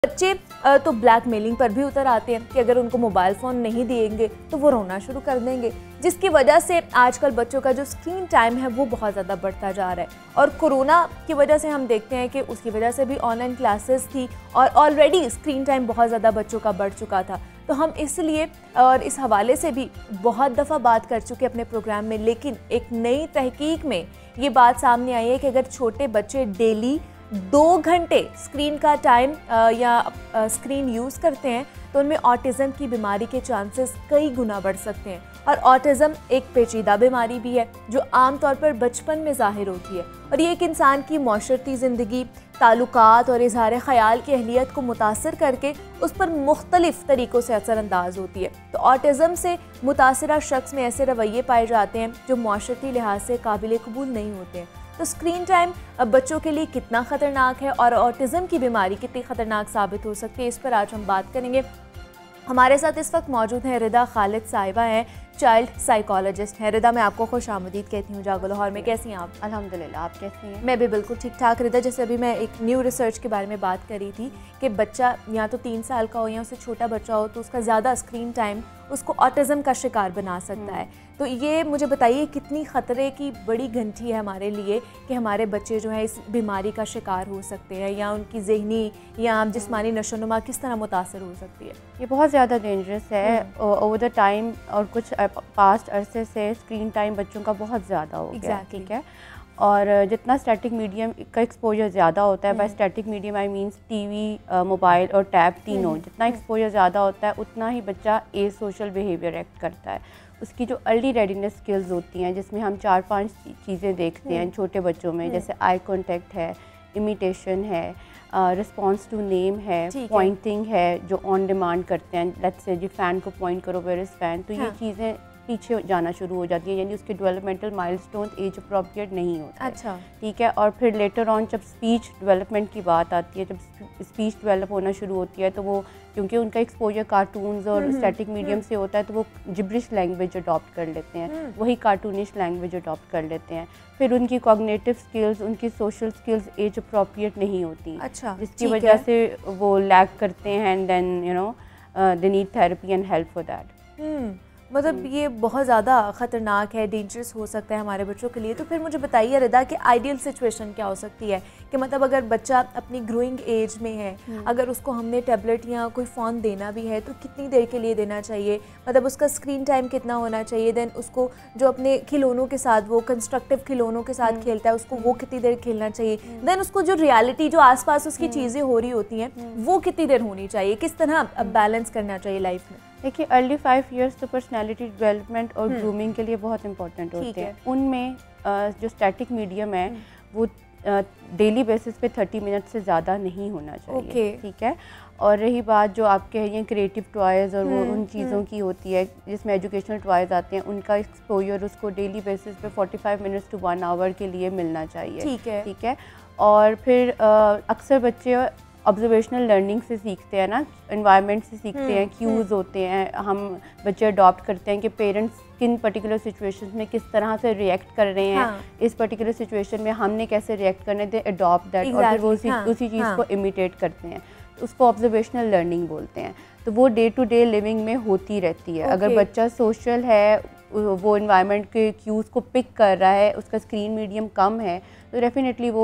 बच्चे तो ब्लैकमेलिंग पर भी उतर आते हैं कि अगर उनको मोबाइल फ़ोन नहीं देंगे तो वो रोना शुरू कर देंगे, जिसकी वजह से आजकल बच्चों का जो स्क्रीन टाइम है वो बहुत ज़्यादा बढ़ता जा रहा है। और कोरोना की वजह से हम देखते हैं कि उसकी वजह से भी ऑनलाइन क्लासेस थी और ऑलरेडी स्क्रीन टाइम बहुत ज़्यादा बच्चों का बढ़ चुका था। तो हम इसलिए और इस हवाले से भी बहुत दफ़ा बात कर चुके अपने प्रोग्राम में, लेकिन एक नई तहकीक में ये बात सामने आई है कि अगर छोटे बच्चे डेली 2 घंटे स्क्रीन का टाइम या स्क्रीन यूज़ करते हैं तो उनमें ऑटिज़म की बीमारी के चांसेस कई गुना बढ़ सकते हैं। और ऑटिज़म एक पेचीदा बीमारी भी है जो आमतौर पर बचपन में ज़ाहिर होती है और ये एक इंसान की माशरती ज़िंदगी, ताल्लुकात और इज़हार ख़याल की अहलियत को मुतासर करके उस पर मुख्तलिफ़ तरीक़ों से असरअंदाज होती है। तो ऑटिज़म से मुतासरा शख्स में ऐसे रवैये पाए जाते हैं जो माशरती लिहाज से काबिल कबूल नहीं होते हैं। तो स्क्रीन टाइम बच्चों के लिए कितना ख़तरनाक है और ऑटिज़म की बीमारी कितनी ख़तरनाक साबित हो सकती है, इस पर आज हम बात करेंगे। हमारे साथ इस वक्त मौजूद हैं रिदा खालिद साहिबा, हैं चाइल्ड साइकोलॉजिस्ट हैं। रिदा, मैं आपको खुश आमदीद कहती हूँ जागो लाहौर में। कैसी हैं आप? अल्हम्दुलिल्लाह, आप कैसी हैं? मैं भी बिल्कुल ठीक ठाक। रिदा, जैसे अभी मैं एक न्यू रिसर्च के बारे में बात कर रही थी कि बच्चा या तो 3 साल का हो या उससे छोटा बच्चा हो तो उसका ज़्यादा स्क्रीन टाइम उसको ऑटिज़म का शिकार बना सकता है। तो ये मुझे बताइए कितनी ख़तरे की बड़ी घंटी है हमारे लिए कि हमारे बच्चे जो हैं इस बीमारी का शिकार हो सकते हैं या उनकी ज़हनी या जिस्मानी नशोनुमा किस तरह मुतासर हो सकती है? ये बहुत ज़्यादा डेंजरस है। ओवर द टाइम और कुछ पास्ट अरसे से स्क्रीन टाइम बच्चों का बहुत ज़्यादा हो गया। ठीक है। और जितना स्टैटिक मीडियम का एक्सपोजर ज़्यादा होता है, by static medium I means TV, mobile और टैब तीनों, जितना एक्सपोजर ज़्यादा होता है उतना ही बच्चा ए सोशल बिहेवियर एक्ट करता है। उसकी जो अर्ली रेडीनेस स्किल्स होती हैं जिसमें हम 4-5 चीज़ें देखते हैं छोटे बच्चों में, जैसे आई कॉन्टेक्ट है, इमिटेशन है, रिस्पॉन्स टू नेम है, पॉइंटिंग है जो ऑन डिमांड करते हैं, लेट्स से जी फ़ैन को पॉइंट करो, वेयर इज़ फ़ैन। तो ये चीज़ें पीछे जाना शुरू हो जाती है, यानी उसके डेवलपमेंटल माइलस्टोन एज अप्रोप्रिएट नहीं होता। अच्छा, ठीक है। और फिर लेटर ऑन जब स्पीच डेवलपमेंट की बात आती है, जब स्पीच डेवलप होना शुरू होती है तो वो क्योंकि उनका एक्सपोजर कार्टून्स और स्टैटिक मीडियम से होता है तो वो जिब्रिश लैंग्वेज अडॉप्ट कर लेते हैं, वही कार्टूनिश लैंग्वेज अडॉप्ट कर लेते हैं। फिर उनकी कॉग्निटिव स्किल्स, उनकी सोशल स्किल्स एज अप्रोप्रिएट नहीं होती। अच्छा, जिसकी वजह से वो लैक करते हैं and then you know they need therapy and help for that. मतलब ये बहुत ज़्यादा ख़तरनाक है, डेंजरस हो सकता है हमारे बच्चों के लिए। तो फिर मुझे बताइए रिदा कि आइडियल सिचुएशन क्या हो सकती है कि मतलब अगर बच्चा अपनी ग्रोइंग एज में है, अगर उसको हमने टैबलेट या कोई फ़ोन देना भी है तो कितनी देर के लिए देना चाहिए, मतलब उसका स्क्रीन टाइम कितना होना चाहिए, देन उसको जो अपने खिलौनों के साथ, वो कंस्ट्रक्टिव खिलौनों के साथ खेलता है उसको वो कितनी देर खेलना चाहिए, देन उसको जो रियलिटी जो आसपास उसकी चीज़ें हो रही होती हैं वो कितनी देर होनी चाहिए, किस तरह बैलेंस करना चाहिए लाइफ में? देखिए, अर्ली 5 इयर्स तो पर्सनैलिटी डेवलपमेंट और ग्रूमिंग के लिए बहुत इंपॉर्टेंट होते हैं। उनमें जो स्टैटिक मीडियम है वो डेली बेसिस पे 30 मिनट से ज़्यादा नहीं होना चाहिए। ठीक है। और रही बात जो आप कह रही हैं क्रिएटिव टॉयज़ और वो उन चीज़ों की होती है जिसमें एजुकेशनल टॉयज़ आते हैं, उनका एक्सपोजर उसको डेली बेसिस पे 45 मिनट्स टू 1 आवर के लिए मिलना चाहिए। ठीक है। और फिर अक्सर बच्चे ऑब्जर्वेशनल लर्निंग से सीखते हैं ना, एनवायरनमेंट से सीखते हैं, क्यूज़ होते हैं, हम बच्चे अडॉप्ट करते हैं कि पेरेंट्स किन पर्टिकुलर सिचुएशंस में किस तरह से रिएक्ट कर रहे हैं, इस पर्टिकुलर सिचुएशन में हमने कैसे रिएक्ट करने दे, अडॉप्ट दैट और फिर वो उसी चीज़ को इमिटेट करते हैं, तो उसको ऑब्जर्वेशनल लर्निंग बोलते हैं। तो वो डे टू डे लिविंग में होती रहती है। अगर बच्चा सोशल है, वो इन्वायरमेंट के क्यूज़ को पिक कर रहा है, उसका स्क्रीन मीडियम कम है, तो डेफिनेटली वो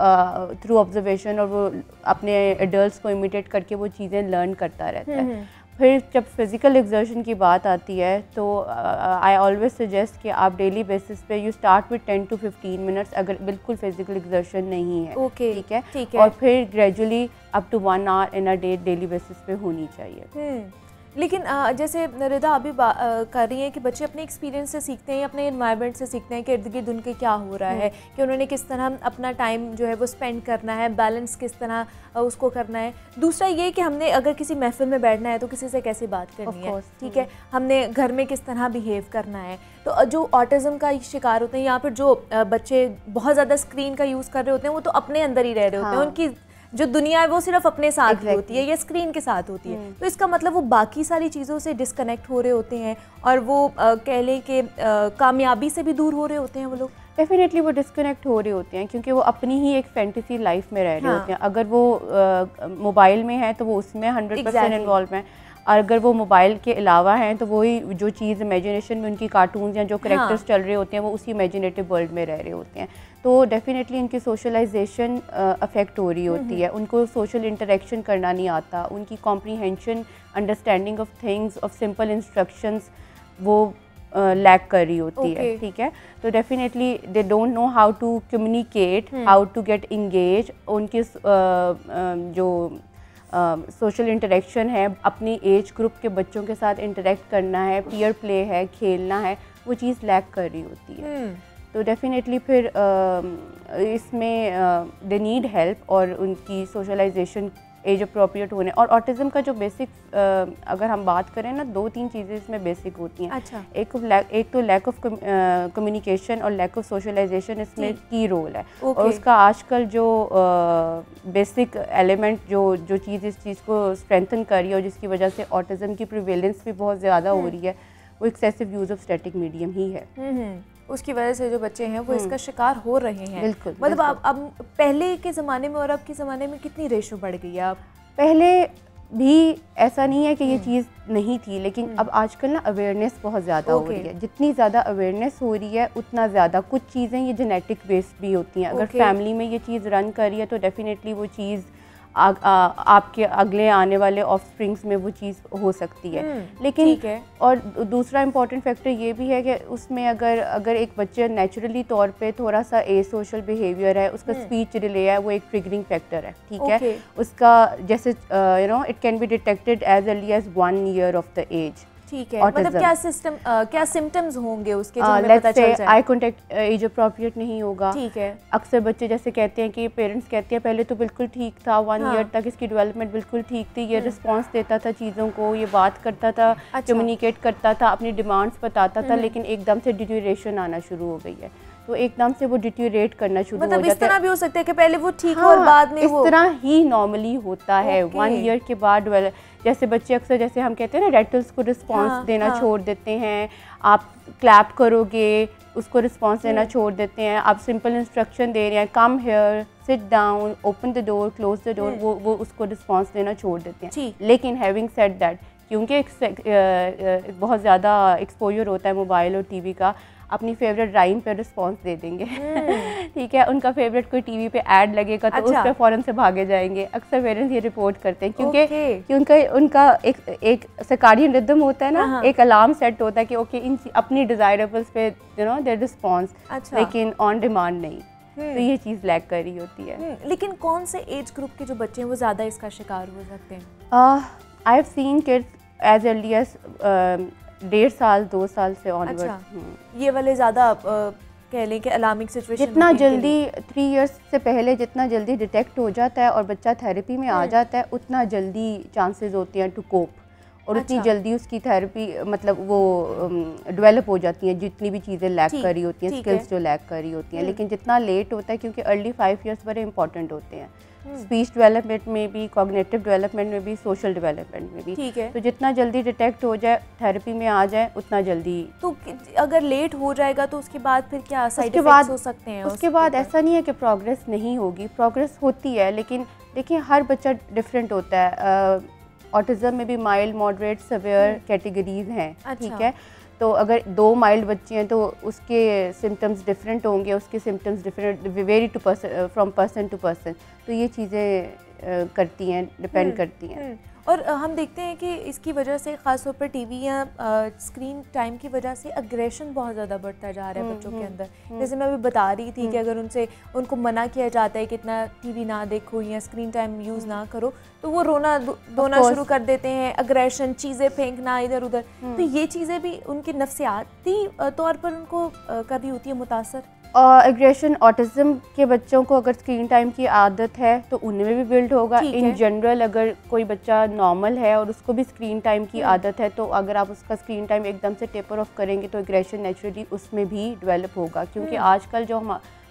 थ्रू ऑब्जर्वेशन और वो अपने एडल्ट्स को इमिटेट करके वो चीज़ें लर्न करता रहता है। फिर जब फिज़िकल एक्सर्शन की बात आती है तो आई ऑलवेज सजेस्ट कि आप डेली बेसिस पे you start with 10 to 15 minutes अगर बिल्कुल फिज़िकल एक्सर्शन नहीं है। ठीक है। और फिर gradually up to 1 hour in a day daily basis पे होनी चाहिए। लेकिन जैसे रिदा अभी कर रही हैं कि बच्चे अपने एक्सपीरियंस से सीखते हैं, अपने एनवायरनमेंट से सीखते हैं कि इर्द गिर्द उनके क्या हो रहा है, कि उन्होंने किस तरह अपना टाइम जो है वो स्पेंड करना है, बैलेंस किस तरह उसको करना है। दूसरा ये कि हमने अगर किसी महफिल में बैठना है तो किसी से कैसे बात करनी है, ठीक है, हमने घर में किस तरह बिहेव करना है। तो जो ऑटिज़म का शिकार होते हैं या फिर जो बच्चे बहुत ज़्यादा स्क्रीन का यूज़ कर रहे होते हैं वो तो अपने अंदर ही रह रहे होते हैं, उनकी जो दुनिया है वो सिर्फ अपने साथ ही होती है या स्क्रीन के साथ होती है। तो इसका मतलब वो बाकी सारी चीज़ों से डिस्कनेक्ट हो रहे होते हैं और वो कह लें कि कामयाबी से भी दूर हो रहे होते हैं वो लोग। डेफिनेटली वो डिस्कनेक्ट हो रहे होते हैं क्योंकि वो अपनी ही एक फैंटेसी लाइफ में रह रहे होते हैं। अगर वो मोबाइल में है तो वो उसमें 100% इन्वॉल्व हैं, और अगर वो मोबाइल के अलावा हैं तो वही जो चीज़ इमेजिनेशन में उनकी कार्टून्स या जो करेक्टर्स चल रहे होते हैं वो उसी इमेजिनेटिव वर्ल्ड में रह रहे होते हैं। तो डेफिनेटली इनकी सोशलाइजेशन अफेक्ट हो रही होती है, उनको सोशल इंटरेक्शन करना नहीं आता, उनकी comprehension understanding of things of simple instructions वो लैक कर रही होती है। ठीक है, तो definitely they don't know how to communicate, how to get engage. उनकी जो सोशल इंटरेक्शन है, अपनी एज ग्रुप के बच्चों के साथ इंटरेक्ट करना है, पीयर प्ले है, खेलना है, वो चीज़ लैक कर रही होती है। तो डेफिनेटली फिर इसमें दे नीड हेल्प, और उनकी सोशलाइजेशन एज अप्रोप्रिएट होने, और ऑटिज़म का जो बेसिक अगर हम बात करें ना, 2-3 चीज़ें इसमें बेसिक होती हैं। अच्छा। एक तो लैक ऑफ कम्युनिकेशन और लैक ऑफ सोशलाइजेशन इसमें की रोल है। और उसका आजकल जो बेसिक एलिमेंट जो चीज़ इस चीज़ को स्ट्रेंथन कर रही है और जिसकी वजह से ऑटिज़म की प्रिवेलेंस भी बहुत ज़्यादा हो रही है, वो excessive use of static medium ही है। उसकी वजह से जो बच्चे हैं वो इसका शिकार हो रहे हैं। बिल्कुल। मतलब अब पहले के ज़माने में और अब के ज़माने में कितनी रेशो बढ़ गई है? अब पहले भी ऐसा नहीं है कि ये चीज़ नहीं थी, लेकिन अब आजकल ना अवेयरनेस बहुत ज़्यादा हो रही है। जितनी ज़्यादा अवेयरनेस हो रही है उतना ज़्यादा कुछ चीज़ें ये जेनेटिक बेस्ड भी होती हैं। अगर फैमिली में ये चीज़ रन कर रही है तो डेफिनेटली वो चीज़ आपके अगले आने वाले ऑफस्प्रिंग्स में वो चीज़ हो सकती है। लेकिन और दूसरा इम्पॉर्टेंट फैक्टर ये भी है कि उसमें अगर एक बच्चे नेचुरली तौर पे थोड़ा सा ए सोशल बिहेवियर है, उसका स्पीच डिले है, वो एक ट्रिगरिंग फैक्टर है। ठीक है, उसका जैसे it can be detected as early as 1 year of the age. ठीक है, मतलब क्या सिम्टम्स होंगे उसके जो हमें पता चल जाए? आई कांटेक्ट एज अप्रोप्रिएट नहीं होगा। ठीक है। अक्सर बच्चे जैसे कहते हैं कि पेरेंट्स कहते हैं पहले तो बिल्कुल ठीक था, 1 ईयर तक इसकी डेवलपमेंट बिल्कुल ठीक थी, ये रिस्पांस देता था चीज़ों को, ये बात करता था, कम्युनिकेट करता था, अपनी डिमांड्स बताता था, लेकिन एकदम से डिटीरिएशन आना शुरू हो गई है। तो एकदम से वो डिटीरिएट करना शुरू हो जाता है। इस तरह भी हो सकता है कि पहले वो ठीक हो और बाद में इस तरह ही नॉर्मली होता है। 1 ईयर के बाद जैसे बच्चे अक्सर, जैसे हम कहते हैं ना, रैटल्स को रिस्पांस देना छोड़ देते हैं। आप क्लैप करोगे, उसको रिस्पांस देना छोड़ देते हैं। आप सिंपल इंस्ट्रक्शन दे रहे हैं, come here, sit down, open the door, close the door, वो उसको रिस्पांस देना छोड़ देते हैं। लेकिन हैविंग सेड दैट, क्योंकि बहुत ज़्यादा एक्सपोजर होता है मोबाइल और टीवी का, अपनी फेवरेट राइम पे रिस्पांस दे देंगे। ठीक है, उनका फेवरेट कोई टीवी पे ऐड लगेगा तो उस पे फ़ौरन से भागे जाएंगे। अक्सर पेरेंट्स ये रिपोर्ट करते हैं क्योंकि उनका एक सर्काडियन रिदम होता है ना, एक अलार्म सेट होता है कि ओके इन अपनी डिज़ायरेबल्स पे देयर रिस्पांस, लेकिन ऑन डिमांड नहीं। तो ये चीज़ लैक कर रही होती है। लेकिन कौन से एज ग्रुप के जो बच्चे हैं वो ज़्यादा इसका शिकार हो सकते हैं? I have seen kids as early as 1.5 साल 2 साल से ऑनवर्ड। अच्छा, ये वाले ज़्यादा कह लें कि अलार्मिंग सिचुएशन। जितना जल्दी 3 इयर्स से पहले जितना जल्दी डिटेक्ट हो जाता है और बच्चा थेरेपी में आ जाता है, उतना जल्दी चांसेस होते हैं टू कोप, और उतनी जल्दी उसकी थेरेपी मतलब वो डेवलप हो जाती हैं, जितनी भी चीज़ें लैक कर रही होती हैं, स्किल्स जो लैक कर रही होती हैं। लेकिन जितना लेट होता है, क्योंकि अर्ली 5 इयर्स बड़े इंपॉर्टेंट होते हैं, स्पीच डेवलपमेंट में भी, कॉग्निटिव डेवलपमेंट में भी, सोशल डेवलपमेंट में भी। ठीक है, तो जितना जल्दी डिटेक्ट हो जाए, थेरेपी में आ जाए, उतना जल्दी। तो अगर लेट हो जाएगा तो उसके बाद फिर क्या साइड इफेक्ट्स हो सकते हैं? उसके बाद ऐसा नहीं है कि प्रोग्रेस नहीं होगी, प्रोग्रेस होती है, लेकिन देखिए हर बच्चा डिफरेंट होता है। ऑटिज़म में भी माइल्ड, मॉडरेट, सेवियर कैटेगरीज हैं। ठीक है, तो अगर 2 माइल्ड बच्चे हैं तो उसके सिम्टम्स डिफरेंट होंगे, उसके symptoms different vary to person from person to person. तो ये चीज़ें करती हैं, डिपेंड करती हैं। और हम देखते हैं कि इसकी वजह से ख़ासतौर पर टीवी या स्क्रीन टाइम की वजह से अग्रेशन बहुत ज़्यादा बढ़ता जा रहा है बच्चों के अंदर। जैसे मैं अभी बता रही थी कि अगर उनको मना किया जाता है कि इतना टीवी ना देखो या स्क्रीन टाइम यूज़ ना करो, तो वो रोना धोना शुरू कर देते हैं, अग्रेशन, चीज़ें फेंकना इधर उधर। तो ये चीज़ें भी उनके नफ्सियाती तौर पर उनको कर रही होती है मुतासर। एग्रेशन ऑटिज़म के बच्चों को अगर स्क्रीन टाइम की आदत है तो उनमें भी बिल्ड होगा। इन जनरल अगर कोई बच्चा नॉर्मल है और उसको भी स्क्रीन टाइम की आदत है, तो अगर आप उसका स्क्रीन टाइम एकदम से टेपर ऑफ करेंगे तो एग्रेशन नेचुरली उसमें भी डेवलप होगा। क्योंकि आजकल जो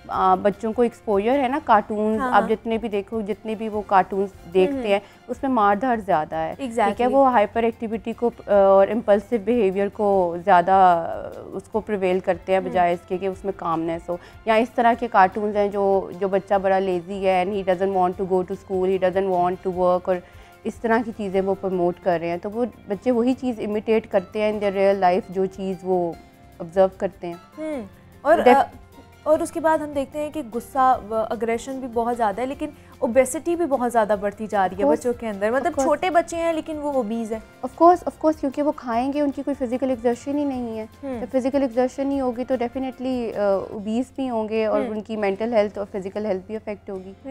बच्चों को एक्सपोजर है ना कार्टून, हाँ, आप जितने भी देखो, जितने भी वो कार्टून देखते हैं उसमें मार-धाड़ ज़्यादा है। ठीक है, वो हाइपर एक्टिविटी को और इम्पल्सिव बिहेवियर को ज़्यादा उसको प्रिवेल करते हैं बजाय इसके कि उसमें कामनेस हो। या इस तरह के कार्टून्स हैं जो बच्चा बड़ा लेज़ी है and he doesn't want to go to school, he doesn't want to work, और इस तरह की चीज़ें वो प्रमोट कर रहे हैं, तो वो बच्चे वही चीज़ इमिटेट करते हैं इन देयर रियल लाइफ, जो चीज़ वो ऑब्जर्व करते हैं। और उसके बाद हम देखते हैं कि गुस्सा, अग्रेशन भी बहुत ज़्यादा है, लेकिन ओबेसिटी भी बहुत ज़्यादा बढ़ती जा रही है बच्चों के अंदर। मतलब छोटे बच्चे हैं लेकिन वो ओबीज है। ऑफ कोर्स क्योंकि वो खाएंगे, उनकी कोई फिजिकल एक्सर्शन ही नहीं है। जब फिजिकल एक्सर्शन नहीं होगी तो डेफिनेटली ओबीज भी होंगे और उनकी मेंटल हेल्थ और फिजिकल हेल्थ भी अफेक्ट होगी।